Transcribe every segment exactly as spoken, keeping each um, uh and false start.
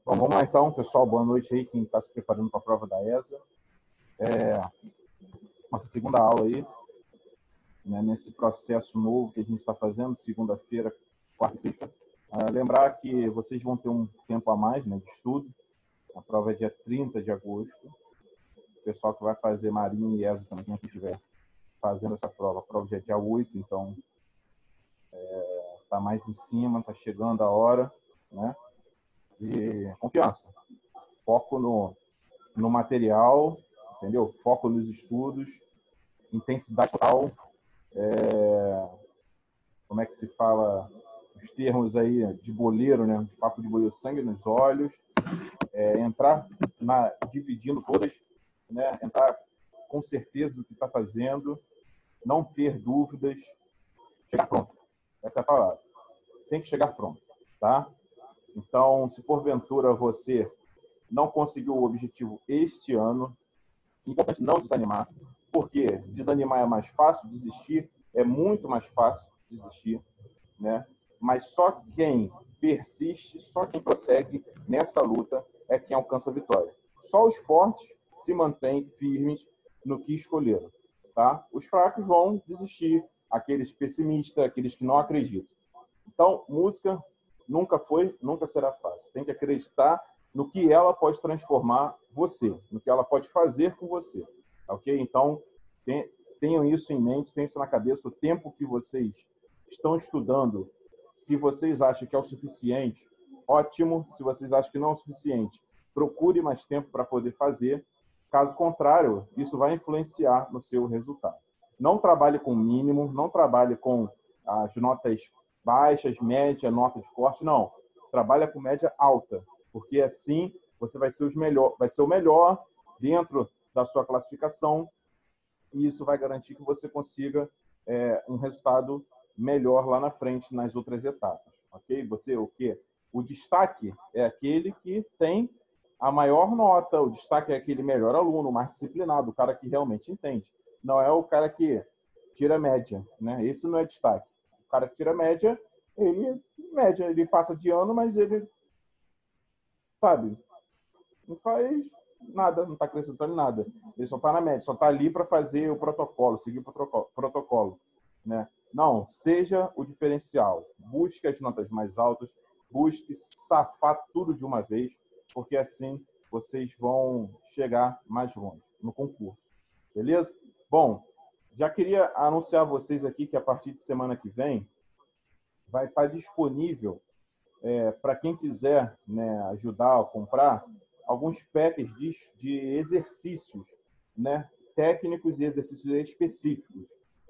Bom, vamos lá então, pessoal. Boa noite aí, quem está se preparando para a prova da E S A. É, nossa segunda aula aí, né, nesse processo novo que a gente está fazendo, segunda-feira, quarta e sexta. Uh, lembrar que vocês vão ter um tempo a mais, né, de estudo. A prova é dia trinta de agosto. O pessoal que vai fazer Marinha e E S A também, que estiver fazendo essa prova. A prova já é dia oito, então está é, mais em cima, está chegando a hora, né? E confiança. Foco no, no material, entendeu? Foco nos estudos, intensidade total. É, como é que se fala os termos aí de boleiro, né? De papo de boleiro, sangue nos olhos. É, entrar na, dividindo todas, né? Entrar com certeza do que está fazendo, não ter dúvidas, chegar pronto. Essa é a palavra. Tem que chegar pronto, tá? Então, se porventura você não conseguiu o objetivo este ano, é importante não desanimar, porque desanimar é mais fácil, desistir é muito mais fácil desistir, né? Mas só quem persiste, só quem prossegue nessa luta é quem alcança a vitória. Só os fortes se mantêm firmes no que escolheram, tá? Os fracos vão desistir, aqueles pessimistas, aqueles que não acreditam. Então, música nunca foi, nunca será fácil. Tem que acreditar no que ela pode transformar você, no que ela pode fazer com você, ok? Então, tenham isso em mente, tenham isso na cabeça. O tempo que vocês estão estudando, se vocês acham que é o suficiente, ótimo. Se vocês acham que não é o suficiente, procure mais tempo para poder fazer. Caso contrário, isso vai influenciar no seu resultado. Não trabalhe com mínimo, não trabalhe com as notas baixas, média, nota de corte, não. Trabalha com média alta, porque assim você vai ser, os melhor, vai ser o melhor dentro da sua classificação e isso vai garantir que você consiga é, um resultado melhor lá na frente, nas outras etapas, ok? Você, o quê? O destaque é aquele que tem a maior nota, o destaque é aquele melhor aluno, o mais disciplinado, o cara que realmente entende. Não é o cara que tira média, né? Esse não é destaque. O cara que tira média, ele, média, ele passa de ano, mas ele, sabe, não faz nada, não está acrescentando nada. Ele só está na média, só está ali para fazer o protocolo, seguir o protocolo, né? Não, seja o diferencial. Busque as notas mais altas, busque safar tudo de uma vez, porque assim vocês vão chegar mais longe no concurso. Beleza? Bom, já queria anunciar a vocês aqui que a partir de semana que vem vai estar disponível é, para quem quiser, né, ajudar a comprar alguns packs de, de exercícios, né, técnicos e exercícios específicos.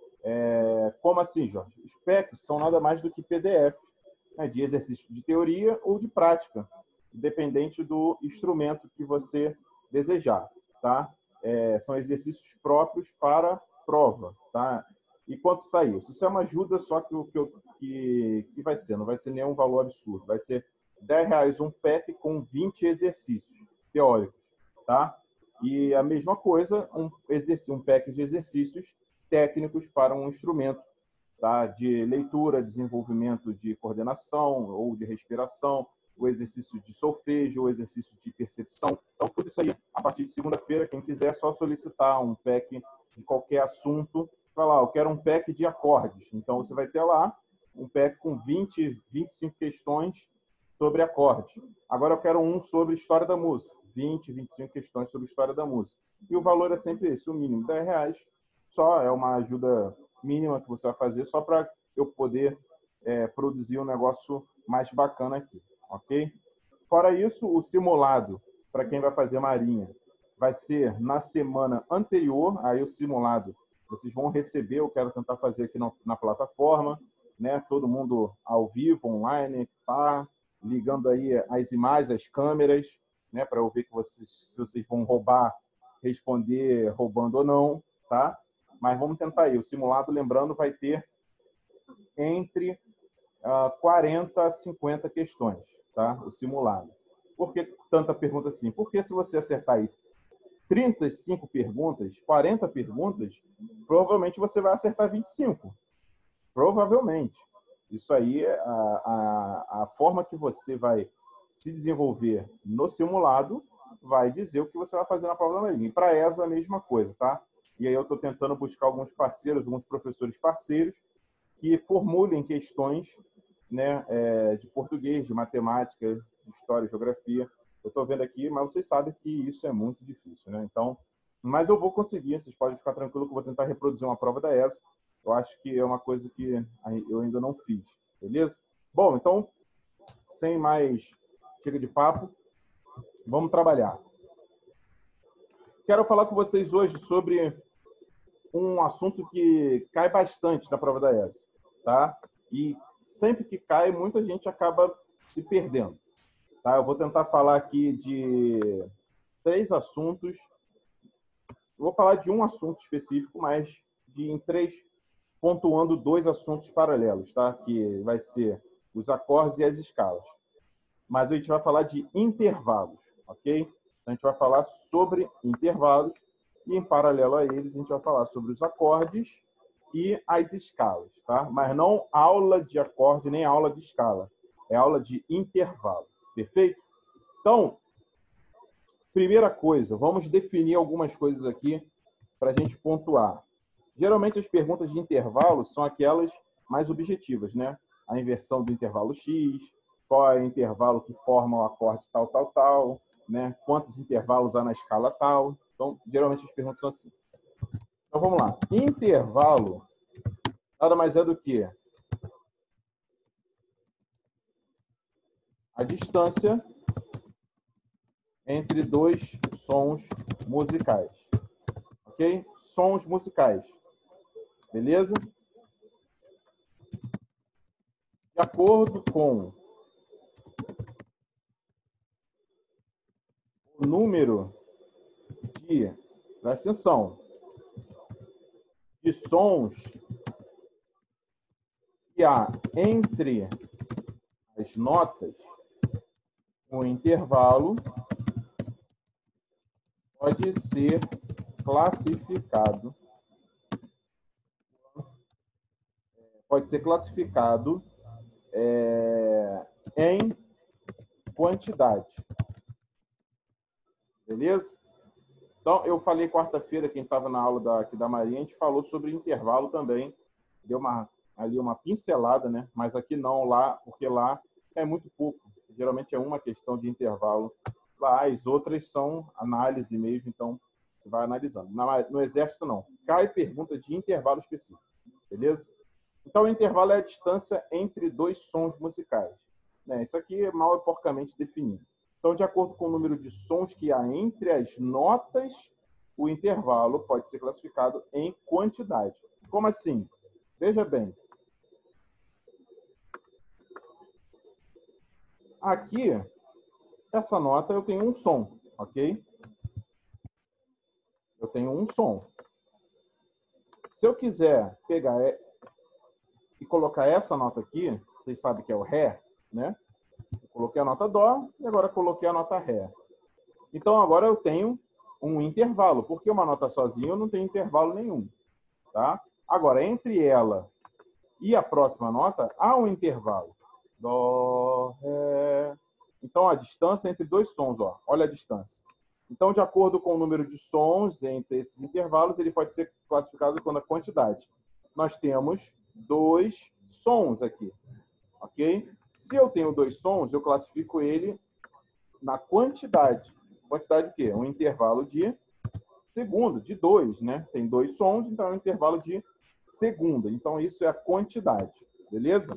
É, como assim, Jorge? Os packs são nada mais do que P D F, né, de exercício de teoria ou de prática, dependente do instrumento que você desejar, tá? É, são exercícios próprios para prova, tá? E quanto saiu? Isso é uma ajuda, só que o que, que, que vai ser, não vai ser nenhum valor absurdo, vai ser dez reais um pack com vinte exercícios teóricos, tá? E a mesma coisa, um, exercício, um pack de exercícios técnicos para um instrumento, tá? De leitura, desenvolvimento de coordenação ou de respiração, o exercício de solfejo, o exercício de percepção. Então, tudo isso aí, a partir de segunda-feira, quem quiser, é só solicitar um pack de qualquer assunto. Vai lá, eu quero um pack de acordes. Então, você vai ter lá um pack com vinte, vinte e cinco questões sobre acordes. Agora, eu quero um sobre história da música. vinte, vinte e cinco questões sobre história da música. E o valor é sempre esse, o mínimo, dez reais. Só é uma ajuda mínima que você vai fazer, só para eu poder é, produzir um negócio mais bacana aqui, ok? Fora isso, o simulado, para quem vai fazer marinha, vai ser na semana anterior, aí o simulado vocês vão receber, eu quero tentar fazer aqui na, na plataforma, né? Todo mundo ao vivo, online, tá? Ligando aí as imagens, as câmeras, né? Para eu ver que vocês, se vocês vão roubar, responder roubando ou não, tá? Mas vamos tentar aí. O simulado, lembrando, vai ter entre uh, quarenta a cinquenta questões, tá? O simulado. Por que tanta pergunta assim? Porque se você acertar aí trinta e cinco perguntas, quarenta perguntas, provavelmente você vai acertar vinte e cinco. Provavelmente. Isso aí, a, a, a forma que você vai se desenvolver no simulado, vai dizer o que você vai fazer na prova da Marinha. E para a E S A, a mesma coisa, tá? E aí eu estou tentando buscar alguns parceiros, alguns professores parceiros, que formulem questões, né, é, de português, de matemática, de história, geografia. Eu estou vendo aqui, mas vocês sabem que isso é muito difícil, né? Então, mas eu vou conseguir, vocês podem ficar tranquilos que eu vou tentar reproduzir uma prova da E S A. Eu acho que é uma coisa que eu ainda não fiz, beleza? Bom, então, sem mais chega de papo, vamos trabalhar. Quero falar com vocês hoje sobre um assunto que cai bastante na prova da E S A, tá? E sempre que cai, muita gente acaba se perdendo, tá? Eu vou tentar falar aqui de três assuntos. Eu vou falar de um assunto específico, mas de, em três, pontuando dois assuntos paralelos, tá? Que vai ser os acordes e as escalas. Mas a gente vai falar de intervalos, ok? Então, a gente vai falar sobre intervalos e, em paralelo a eles, a gente vai falar sobre os acordes e as escalas, tá? Mas não aula de acorde nem aula de escala. É aula de intervalo, perfeito? Então, primeira coisa, vamos definir algumas coisas aqui para a gente pontuar. Geralmente, as perguntas de intervalo são aquelas mais objetivas, né? A inversão do intervalo X, qual é o intervalo que forma o acorde tal, tal, tal, né? Quantos intervalos há na escala tal. Então, geralmente, as perguntas são assim. Então, vamos lá. Intervalo nada mais é do que a distância entre dois sons musicais. Ok? Sons musicais. Beleza? De acordo com o número de, presta atenção, de sons que há entre as notas, o intervalo pode ser classificado pode ser classificado é, em quantidade. Beleza? Então, eu falei quarta-feira, quem estava na aula da, aqui da Marinha, a gente falou sobre intervalo também. Deu uma, ali uma pincelada, né? Mas aqui não, lá, porque lá é muito pouco. Geralmente é uma questão de intervalo. Lá, as outras são análise mesmo, então você vai analisando. No Exército, não. Cai pergunta de intervalo específico. Beleza? Então, o intervalo é a distância entre dois sons musicais. Né? Isso aqui é mal e porcamente definido. Então, de acordo com o número de sons que há entre as notas, o intervalo pode ser classificado em quantidade. Como assim? Veja bem. Aqui, essa nota eu tenho um som, ok? Eu tenho um som. Se eu quiser pegar e colocar essa nota aqui, vocês sabem que é o Ré, né? Eu coloquei a nota Dó e agora coloquei a nota Ré. Então, agora eu tenho um intervalo, porque uma nota sozinha eu não tenho intervalo nenhum. Tá? Agora, entre ela e a próxima nota, há um intervalo. Dó, Ré. Então, a distância entre dois sons, ó. Olha a distância. Então, de acordo com o número de sons entre esses intervalos, ele pode ser classificado quando a quantidade. Nós temos dois sons aqui, ok? Se eu tenho dois sons, eu classifico ele na quantidade. Quantidade de quê? Um intervalo de segundo, de dois, né? Tem dois sons, então é um intervalo de segunda. Então, isso é a quantidade, beleza?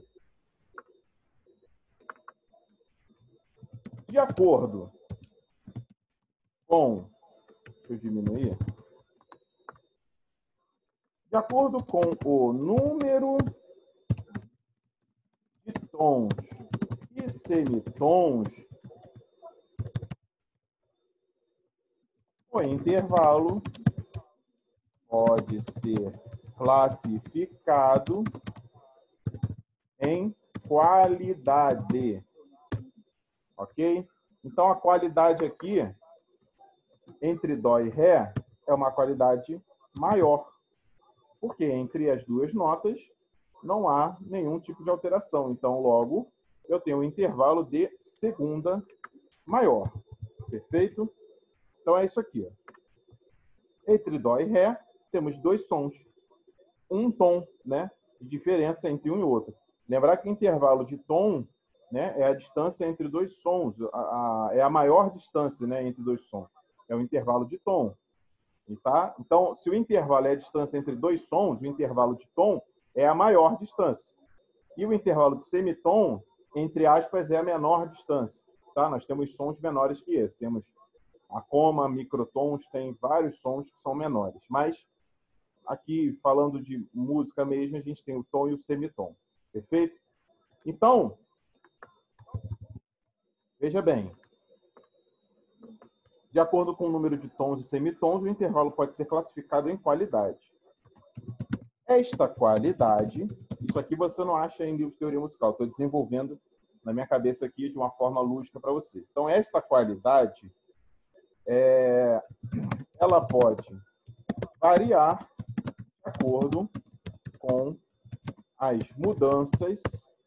De acordo com... Deixa eu diminuir. De acordo com o número de tons e semitons, o intervalo pode ser classificado em qualidade. Ok? Então, a qualidade aqui, entre Dó e Ré, é uma qualidade maior. Porque entre as duas notas não há nenhum tipo de alteração. Então, logo, eu tenho um intervalo de segunda maior. Perfeito? Então é isso aqui. Ó. Entre Dó e Ré, temos dois sons. Um tom, né, de diferença entre um e outro. Lembrar que o intervalo de tom, né, é a distância entre dois sons. A, a, é a maior distância, né, entre dois sons. É o intervalo de tom. Tá? Então, se o intervalo é a distância entre dois sons, o intervalo de tom é a maior distância. E o intervalo de semitom, entre aspas, é a menor distância. Tá? Nós temos sons menores que esse. Temos a coma, microtons, tem vários sons que são menores. Mas, aqui, falando de música mesmo, a gente tem o tom e o semitom. Perfeito? Então, veja bem. De acordo com o número de tons e semitons, o intervalo pode ser classificado em qualidade. Esta qualidade, isso aqui você não acha em livro de teoria musical, estou desenvolvendo na minha cabeça aqui de uma forma lúdica para vocês. Então, esta qualidade, é, ela pode variar de acordo com as mudanças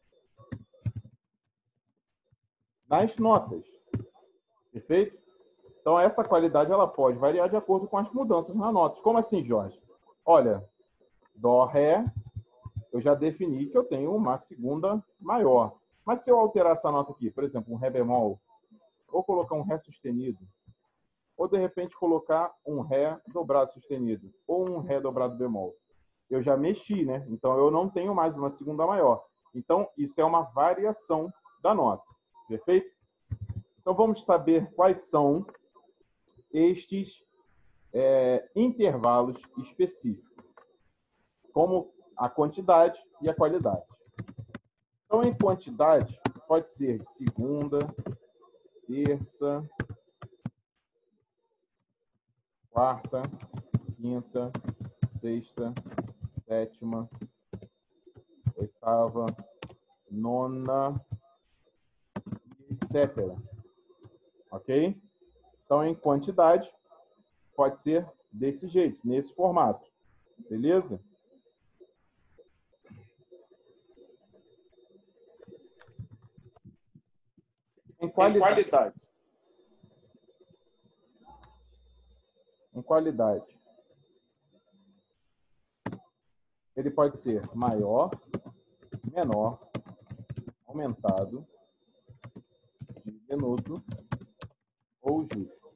nas notas. Perfeito? Então, essa qualidade ela pode variar de acordo com as mudanças nas notas. Como assim, Jorge? Olha, Dó, Ré, eu já defini que eu tenho uma segunda maior. Mas se eu alterar essa nota aqui, por exemplo, um Ré bemol, ou colocar um Ré sustenido, ou de repente colocar um Ré dobrado sustenido, ou um Ré dobrado bemol, eu já mexi, né? Então eu não tenho mais uma segunda maior. Então isso é uma variação da nota. Perfeito? Então vamos saber quais são estes é, intervalos específicos, como a quantidade e a qualidade. Então, em quantidade, pode ser de segunda, terça, quarta, quinta, sexta, sétima, oitava, nona, etcétera. Ok? Então, em quantidade, pode ser desse jeito, nesse formato. Beleza? Em qualidade. Em qualidade. Em qualidade. Ele pode ser maior, menor, aumentado, diminuto ou justo.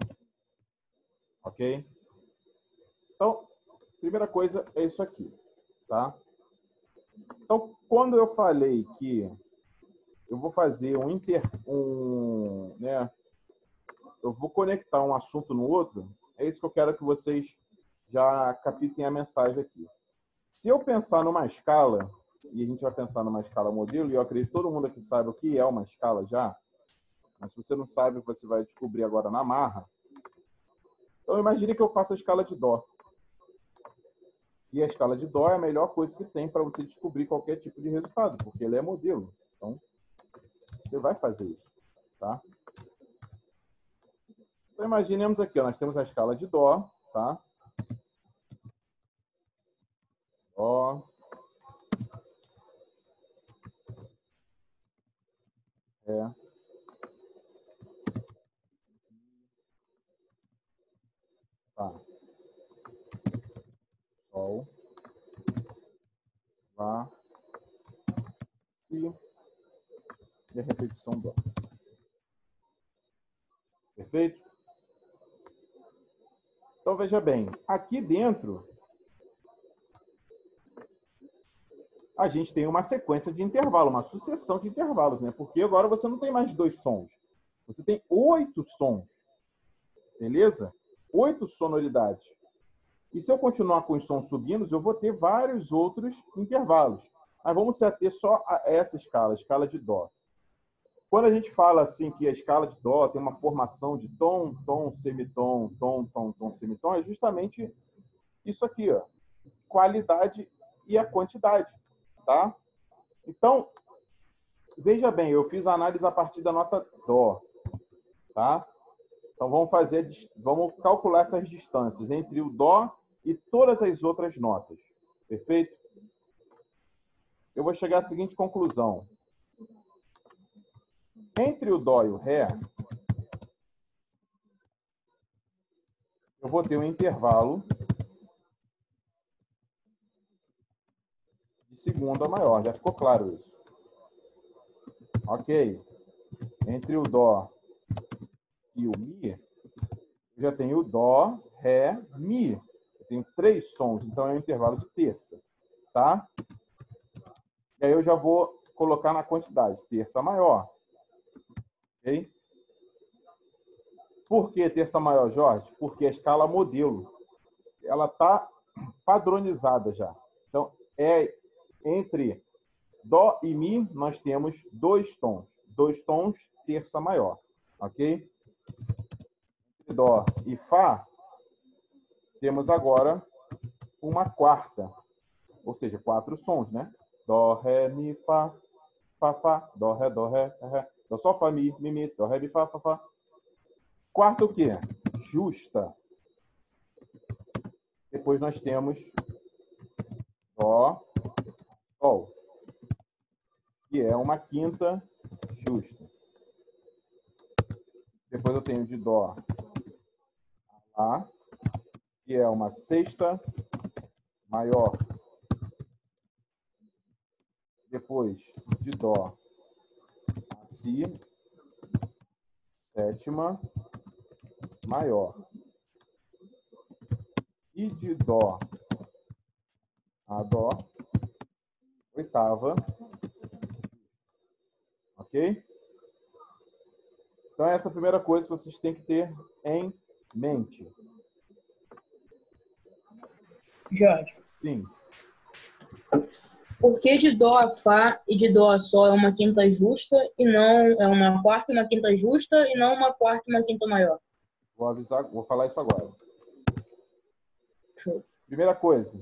Ok? Então, primeira coisa é isso aqui, tá? Então, quando eu falei que eu vou fazer um inter, um, né, eu vou conectar um assunto no outro, é isso que eu quero que vocês já captem a mensagem aqui. Se eu pensar numa escala, e a gente vai pensar numa escala modelo, e eu acredito que todo mundo aqui sabe o que é uma escala já, mas se você não sabe, você vai descobrir agora na marra. Então, imagine que eu faço a escala de Dó. E a escala de Dó é a melhor coisa que tem para você descobrir qualquer tipo de resultado, porque ele é modelo. Então, você vai fazer isso, tá? Então, imaginemos aqui, ó, nós temos a escala de Dó, tá? Dó. Ré. Tá. Sol. Lá. Si. E a repetição Dó. Perfeito? Então, veja bem, aqui dentro, a gente tem uma sequência de intervalo, uma sucessão de intervalos, né? Porque agora você não tem mais dois sons. Você tem oito sons. Beleza? Oito sonoridades. E se eu continuar com os sons subindo, eu vou ter vários outros intervalos. Mas vamos se ater só a essa escala, a escala de Dó. Quando a gente fala assim que a escala de Dó tem uma formação de tom, tom, semitom, tom, tom, tom, semitom, é justamente isso aqui, ó. Qualidade e a quantidade, tá? Então, veja bem, eu fiz a análise a partir da nota Dó, tá? Então vamos fazer, vamos calcular essas distâncias entre o Dó e todas as outras notas. Perfeito? Eu vou chegar à seguinte conclusão. Entre o Dó e o Ré, eu vou ter um intervalo de segunda maior. Já ficou claro isso? Ok. Entre o Dó e o Mi, eu já tenho o Dó, Ré, Mi. Eu tenho três sons, então é um intervalo de terça. Tá? E aí eu já vou colocar na quantidade, terça maior. Ok? Por que terça maior, Jorge? Porque a escala modelo, ela está padronizada já. Então, é entre Dó e Mi, nós temos dois tons. Dois tons, terça maior. Ok? Entre Dó e Fá, temos agora uma quarta. Ou seja, quatro sons, né? Dó, Ré, Mi, Fá, Fá, Fá, Dó, Ré, Dó, Ré, Ré, Dó, Sol, Fá, Mi, Mi, Mi, Dó, Ré, Mi, Fá, Fá, Fá. Quarta o quê? Justa. Depois nós temos Dó, Sol, que é uma quinta justa. Depois eu tenho de Dó a Lá, que é uma sexta maior. Depois de Dó a Si, sétima maior. E de Dó a Dó, oitava. Ok? Então, essa é a primeira coisa que vocês têm que ter em mente. Jorge. Sim. Por que de Dó a Fá e de Dó a Sol é uma quinta justa e não é uma quarta e uma quinta justa e não uma quarta e uma quinta maior? Vou avisar, vou falar isso agora. Show. Primeira coisa.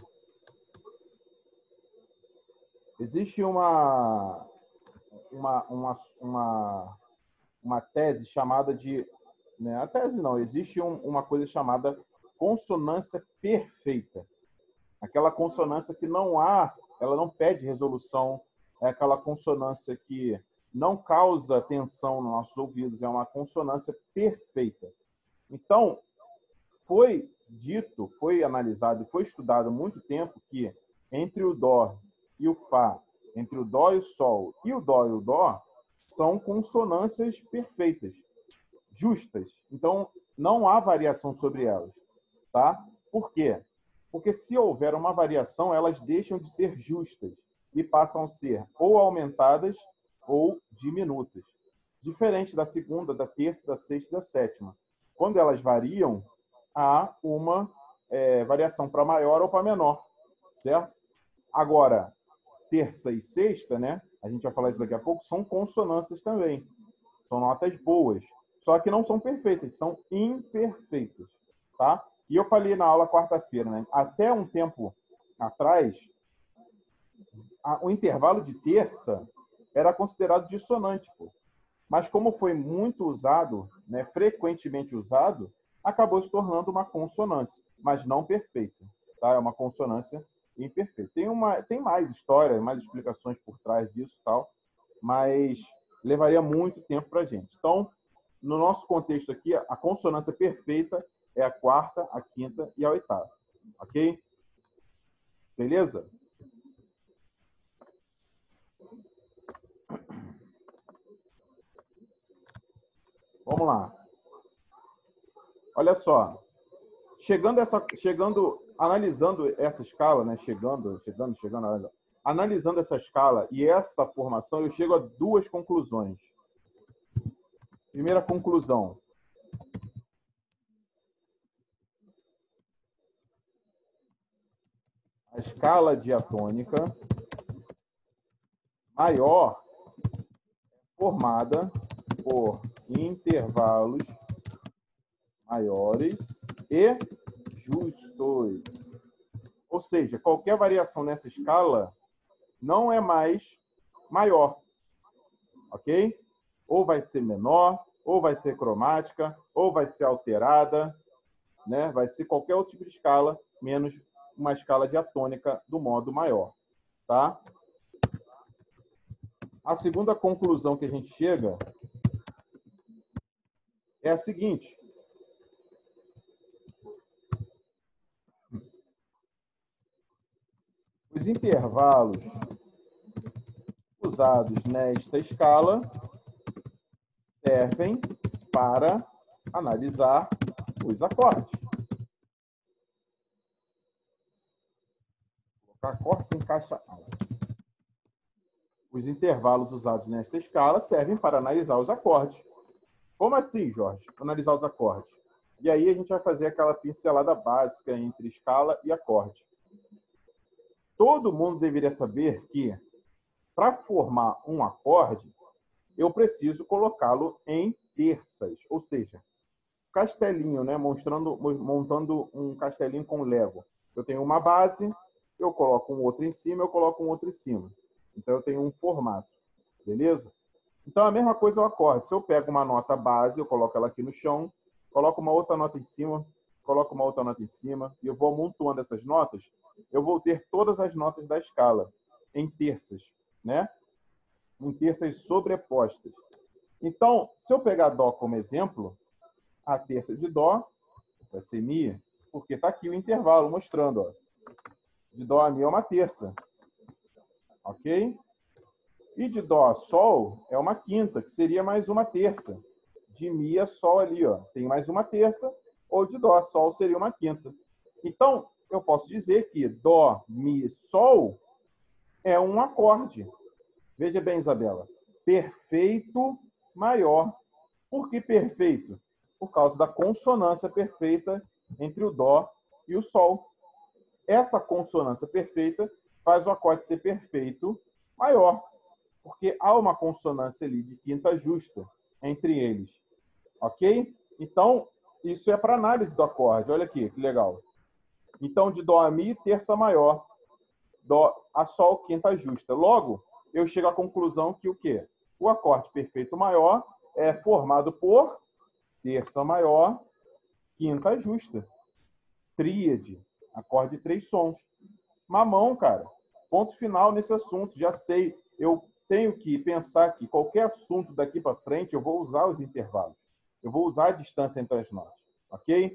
Existe uma, uma, uma, uma, uma tese chamada de... Né, a tese não, existe um, uma coisa chamada consonância perfeita. Aquela consonância que não há, ela não pede resolução, é aquela consonância que não causa tensão nos nossos ouvidos, é uma consonância perfeita. Então, foi dito, foi analisado e foi estudado há muito tempo que entre o Dó e o Fá, entre o Dó e o Sol e o Dó e o Dó, são consonâncias perfeitas, justas. Então, não há variação sobre elas. Tá? Por quê? Porque se houver uma variação, elas deixam de ser justas e passam a ser ou aumentadas ou diminutas. Diferente da segunda, da terça, da sexta e da sétima. Quando elas variam, há uma é, variação para maior ou para menor, certo? Agora, terça e sexta, né? A gente vai falar isso daqui a pouco, são consonâncias também. São notas boas. Só que não são perfeitas, são imperfeitas, tá? E eu falei na aula quarta-feira, né? Até um tempo atrás, a, o intervalo de terça era considerado dissonante, pô. Mas como foi muito usado, né, frequentemente usado, acabou se tornando uma consonância, mas não perfeita, tá? É uma consonância imperfeita. Tem uma, tem mais história, mais explicações por trás disso, tal, mas levaria muito tempo para a gente. Então, no nosso contexto aqui, a consonância perfeita é a quarta, a quinta e a oitava. Ok? Beleza? Vamos lá. Olha só. Chegando essa, chegando, analisando essa escala, né? Chegando, chegando, chegando, analisando essa escala e essa formação, eu chego a duas conclusões. Primeira conclusão. A escala diatônica maior formada por intervalos maiores e justos. Ou seja, qualquer variação nessa escala não é mais maior, ok? Ou vai ser menor, ou vai ser cromática, ou vai ser alterada, né? Vai ser qualquer outro tipo de escala, menos uma escala diatônica do modo maior, tá? A segunda conclusão que a gente chega é a seguinte. Os intervalos usados nesta escala servem para analisar os acordes. Colocar acordes em caixa alta. Os intervalos usados nesta escala servem para analisar os acordes. Como assim, Jorge? Analisar os acordes. E aí a gente vai fazer aquela pincelada básica entre escala e acorde. Todo mundo deveria saber que, para formar um acorde, eu preciso colocá-lo em terças. Ou seja, castelinho, né? Mostrando, montando um castelinho com Lego. Eu tenho uma base, eu coloco um outro em cima, eu coloco um outro em cima. Então, eu tenho um formato. Beleza? Então, a mesma coisa é o acorde. Se eu pego uma nota base, eu coloco ela aqui no chão, coloco uma outra nota em cima, coloco uma outra nota em cima, e eu vou amontoando essas notas, eu vou ter todas as notas da escala em terças, né? Em terças sobrepostas. Então, se eu pegar Dó como exemplo, a terça de Dó vai ser Mi, porque está aqui o intervalo mostrando, ó. De Dó a Mi é uma terça. Ok? E de Dó a Sol é uma quinta, que seria mais uma terça. De Mi a Sol ali, ó, tem mais uma terça, ou de Dó a Sol seria uma quinta. Então, eu posso dizer que Dó, Mi, Sol é um acorde. Veja bem, Isabela. Perfeito maior. Por que perfeito? Por causa da consonância perfeita entre o Dó e o Sol. Essa consonância perfeita faz o acorde ser perfeito maior, porque há uma consonância ali de quinta justa entre eles. Ok? Então, isso é para análise do acorde. Olha aqui, que legal. Então, de Dó a Mi, terça maior. Dó a Sol, quinta justa. Logo, eu chego à conclusão que o quê? O acorde perfeito maior é formado por terça maior, quinta justa. Tríade. Acorde de três sons. Mamão, cara. Ponto final nesse assunto. Já sei. Eu tenho que pensar que qualquer assunto daqui para frente eu vou usar os intervalos. Eu vou usar a distância entre as notas. Ok?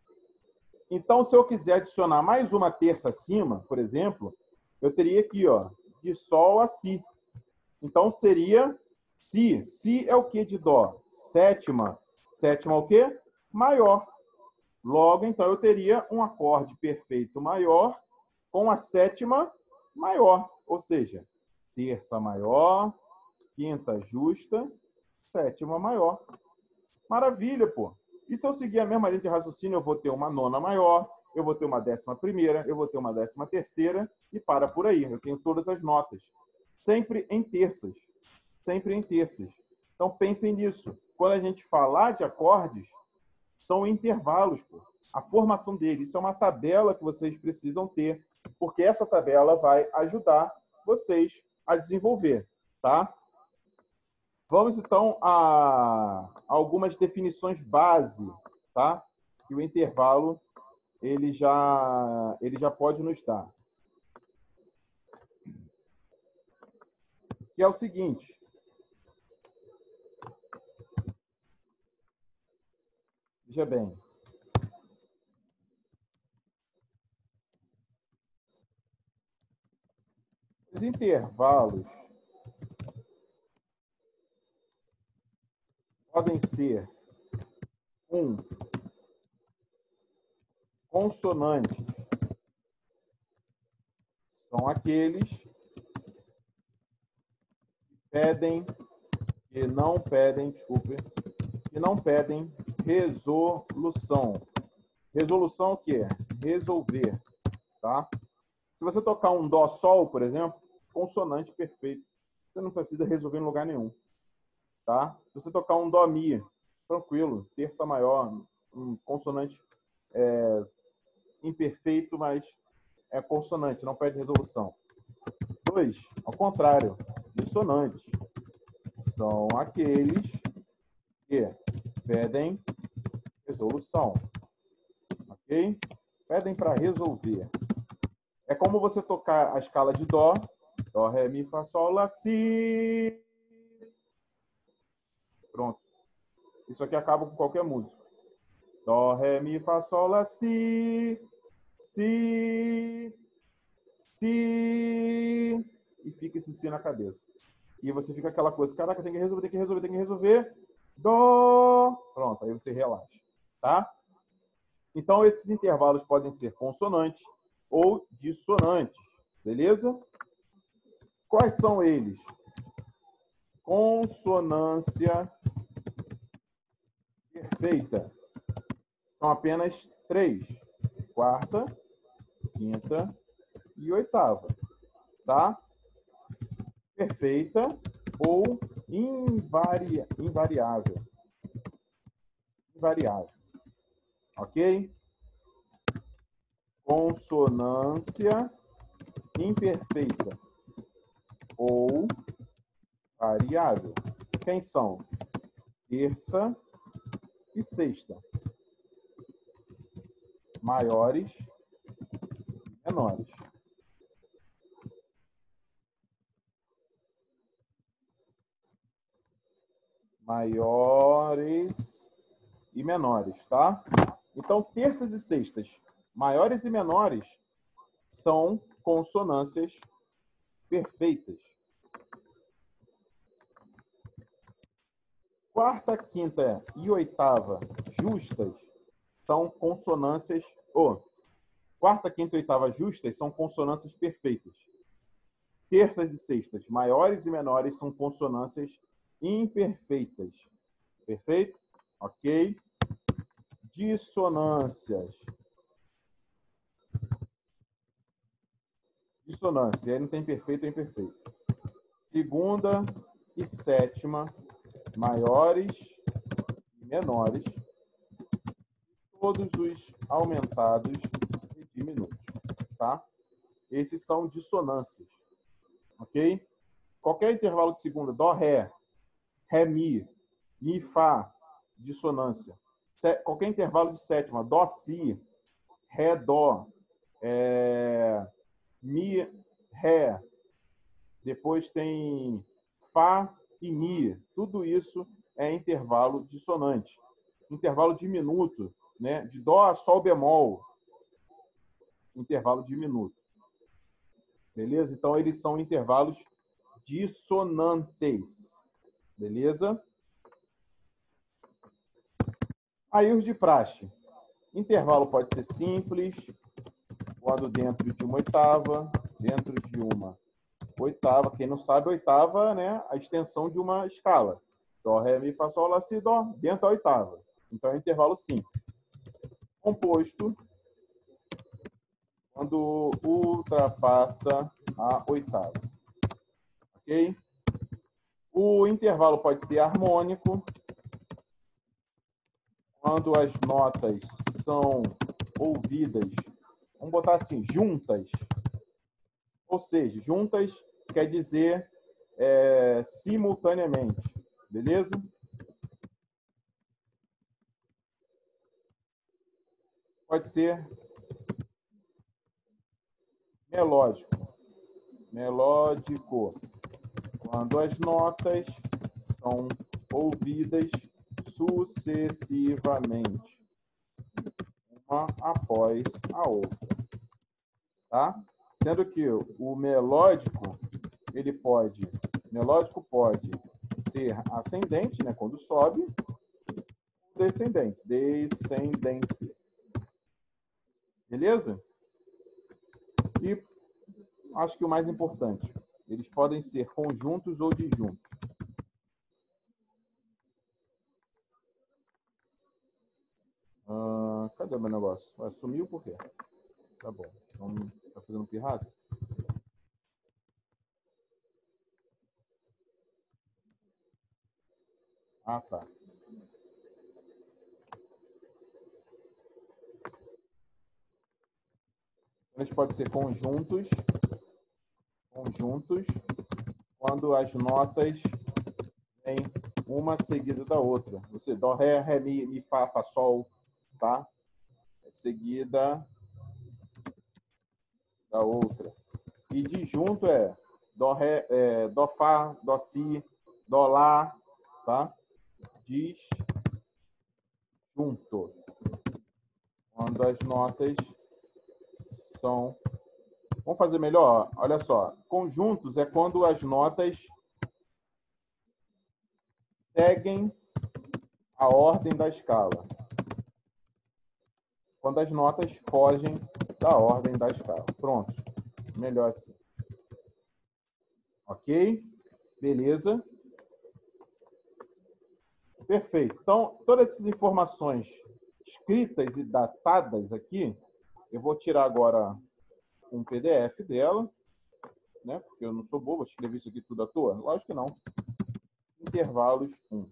Então, se eu quiser adicionar mais uma terça acima, por exemplo, eu teria aqui, ó, de Sol a Si. Então, seria Si. Si é o que de Dó? Sétima. Sétima é o quê? Maior. Logo, então, eu teria um acorde perfeito maior com a sétima maior. Ou seja, terça maior, quinta justa, sétima maior. Maravilha, pô. E se eu seguir a mesma linha de raciocínio, eu vou ter uma nona maior, eu vou ter uma décima primeira, eu vou ter uma décima terceira e para por aí. Eu tenho todas as notas. Sempre em terças. Sempre em terças. Então, pensem nisso. Quando a gente falar de acordes, são intervalos, pô. A formação deles. Isso é uma tabela que vocês precisam ter, porque essa tabela vai ajudar vocês a desenvolver, tá? Vamos, então, a algumas definições base, tá? Que o intervalo ele já, ele já pode nos dar. Que é o seguinte. Veja bem. Os intervalos podem ser um consonantes. São aqueles que pedem, que não pedem, desculpe, que não pedem resolução. Resolução o quê? Resolver, tá? Se você tocar um Dó Sol, por exemplo, consonante perfeito. Você não precisa resolver em lugar nenhum, tá? Se você tocar um Dó Mi, tranquilo, terça maior, um consonante é, imperfeito, mas é consonante, não pede resolução. Dois, ao contrário, dissonantes. São aqueles que pedem resolução, ok? Pedem para resolver. É como você tocar a escala de Dó, Dó, Ré, Mi, Fá, Sol, Lá, Si. Pronto. Isso aqui acaba com qualquer música. Dó, ré, mi, fá, sol, lá, si, si, si. E fica esse si na cabeça. E você fica aquela coisa, caraca, tem que resolver, tem que resolver, tem que resolver. Dó. Pronto, aí você relaxa, tá? Então, esses intervalos podem ser consonantes ou dissonantes, beleza? Quais são eles? Consonância perfeita. São apenas três. Quarta, quinta e oitava, tá? Perfeita ou invari... invariável. Invariável. Ok? Consonância imperfeita ou variável. Quem são? Terça e sexta. Maiores e menores. Maiores e menores, tá? Então, terças e sextas, maiores e menores, são consonâncias perfeitas. Quarta, quinta e oitava justas são consonâncias... Oh, quarta, quinta e oitava justas são consonâncias perfeitas. Terças e sextas, maiores e menores, são consonâncias imperfeitas. Perfeito? Ok. Dissonâncias. Dissonância. Aí não tem perfeito ou imperfeito. Segunda e sétima, maiores e menores. Todos os aumentados e diminutos. Tá? Esses são dissonâncias. Ok? Qualquer intervalo de segunda, dó, ré, ré, mi, mi, fá, dissonância. Qualquer intervalo de sétima, dó, si, ré, dó, é, mi, ré, depois tem fá e mi. Tudo isso é intervalo dissonante. Intervalo diminuto, né? De dó a sol bemol. Intervalo diminuto. Beleza? Então, eles são intervalos dissonantes. Beleza? Aí, os de praxe. Intervalo pode ser simples, quando dentro de uma oitava, dentro de uma oitava. Quem não sabe, oitava, né? A extensão de uma escala. Dó, ré, mi, fá, sol, lá, si, dó, dentro da oitava. Então, é um intervalo simples. Composto, quando ultrapassa a oitava. Ok? O intervalo pode ser harmônico, quando as notas são ouvidas, vamos botar assim, juntas. Ou seja, juntas quer dizer é, simultaneamente. Beleza? Pode ser melódico. Melódico. Quando as notas são ouvidas sucessivamente, uma após a outra. Tá? Sendo que o melódico, ele pode, melódico pode ser ascendente, né, quando sobe, descendente, descendente. Beleza? E acho que o mais importante, eles podem ser conjuntos ou disjuntos. Ah, cadê meu negócio? Ué, sumiu por quê? Tá bom. Então, tá fazendo pirraça? Ah, tá. Eles podem ser conjuntos, conjuntos, quando as notas vêm uma seguida da outra. Você dó, ré, ré, mi, mi, fá, fá, sol, tá? Seguida da outra. E disjunto é dó, ré, é, dó, fá, dó, si, dó, lá, tá? Disjunto. junto. Quando as notas são... Vamos fazer melhor? Olha só. Conjuntos é quando as notas seguem a ordem da escala. Quando as notas fogem da ordem da escala. Pronto. Melhor assim. Ok? Beleza. Perfeito. Então, todas essas informações escritas e datadas aqui, eu vou tirar agora um P D F dela, né? Porque eu não sou bobo, escrevi isso aqui tudo à toa. Lógico que não. Intervalos um.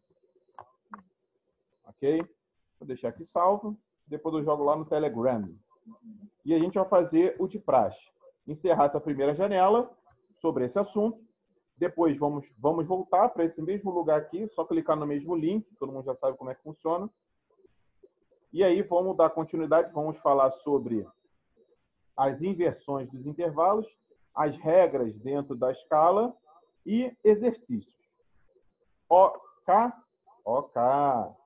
Ok? Vou deixar aqui salvo. Depois eu jogo lá no Telegram. E a gente vai fazer o de praxe. Encerrar essa primeira janela sobre esse assunto. Depois vamos, vamos voltar para esse mesmo lugar aqui, só clicar no mesmo link, todo mundo já sabe como é que funciona. E aí vamos dar continuidade, vamos falar sobre as inversões dos intervalos, as regras dentro da escala e exercícios. Ok? Ok.